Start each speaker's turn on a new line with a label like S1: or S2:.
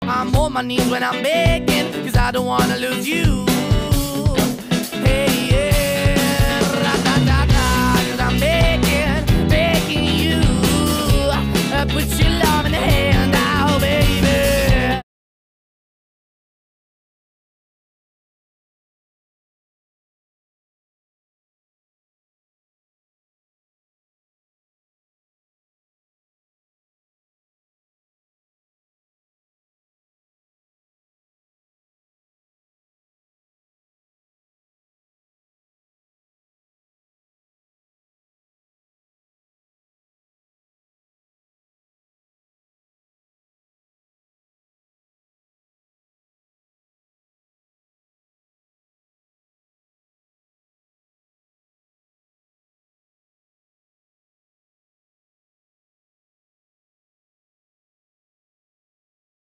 S1: I'm on my knees when I'm begging, cause I don't wanna lose you.